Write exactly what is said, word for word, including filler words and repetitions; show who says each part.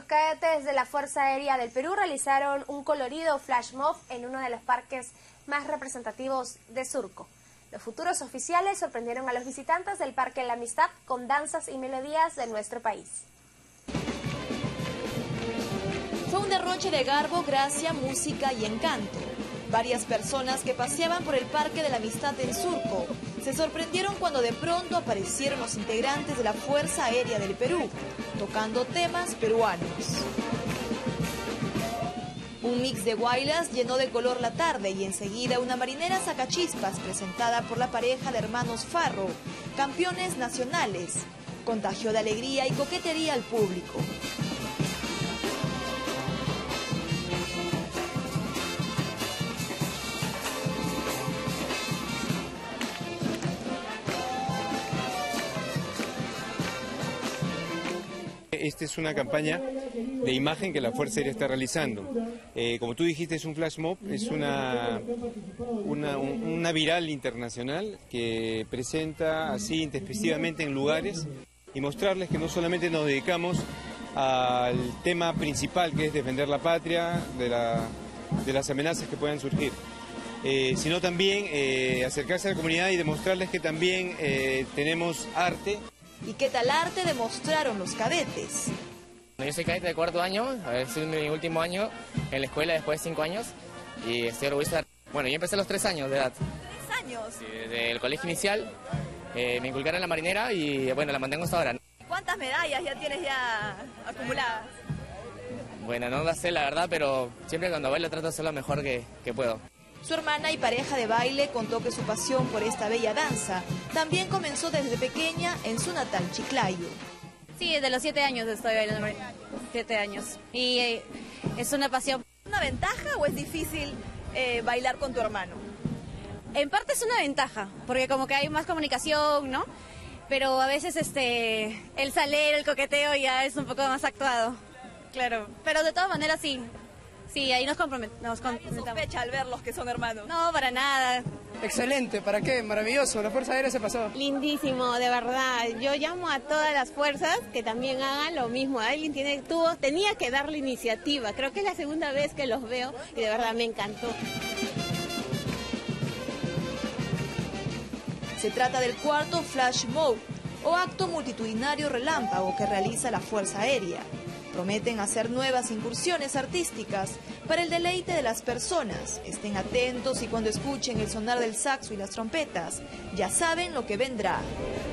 Speaker 1: cadetes de la Fuerza Aérea del Perú realizaron un colorido flash mob en uno de los parques más representativos de Surco. Los futuros oficiales sorprendieron a los visitantes del Parque La Amistad con danzas y melodías de nuestro país.
Speaker 2: Fue un derroche de garbo, gracia, música y encanto. Varias personas que paseaban por el Parque de la Amistad en Surco se sorprendieron cuando de pronto aparecieron los integrantes de la Fuerza Aérea del Perú, tocando temas peruanos. Un mix de guaylas llenó de color la tarde y enseguida una marinera sacachispas presentada por la pareja de hermanos Farro, campeones nacionales, contagió de alegría y coquetería al público.
Speaker 3: Esta es una campaña de imagen que la Fuerza Aérea está realizando. Eh, como tú dijiste, es un flash mob, es una, una, una viral internacional que presenta así intempestivamente en lugares y mostrarles que no solamente nos dedicamos al tema principal, que es defender la patria de, la, de las amenazas que puedan surgir, eh, sino también eh, acercarse a la comunidad y demostrarles que también eh, tenemos arte.
Speaker 2: ¿Y qué tal arte demostraron los cadetes?
Speaker 4: Yo soy cadete de cuarto año, es mi último año en la escuela después de cinco años y estoy orgulloso. Bueno, yo empecé a los tres años de edad.
Speaker 2: ¿Tres años?
Speaker 4: Sí, desde el colegio inicial eh, me inculcaron en la marinera y bueno, la mantengo hasta ahora.
Speaker 2: ¿Cuántas medallas ya tienes ya acumuladas?
Speaker 4: Bueno, no lo sé la verdad, pero siempre cuando bailo trato de hacer lo mejor que, que puedo.
Speaker 2: Su hermana y pareja de baile contó que su pasión por esta bella danza también comenzó desde pequeña en su natal Chiclayo.
Speaker 5: Sí, desde los siete años estoy bailando, siete años. Y eh, es una pasión.
Speaker 2: ¿Una ventaja o es difícil eh, bailar con tu hermano?
Speaker 5: En parte es una ventaja, porque como que hay más comunicación, ¿no? Pero a veces este el saler, el coqueteo ya es un poco más actuado, claro. Pero de todas maneras sí. Sí, ahí nos comprometemos.
Speaker 2: ¿Nadie sospecha al verlos que son hermanos?
Speaker 5: No, para nada.
Speaker 6: Excelente, ¿para qué? Maravilloso, la Fuerza Aérea se pasó.
Speaker 7: Lindísimo, de verdad. Yo llamo a todas las fuerzas que también hagan lo mismo. Alguien tiene, tuvo, tenía que dar la iniciativa. Creo que es la segunda vez que los veo y de verdad me encantó.
Speaker 2: Se trata del cuarto Flash Mob, o acto multitudinario relámpago que realiza la Fuerza Aérea. Prometen hacer nuevas incursiones artísticas para el deleite de las personas. Estén atentos y cuando escuchen el sonar del saxo y las trompetas, ya saben lo que vendrá.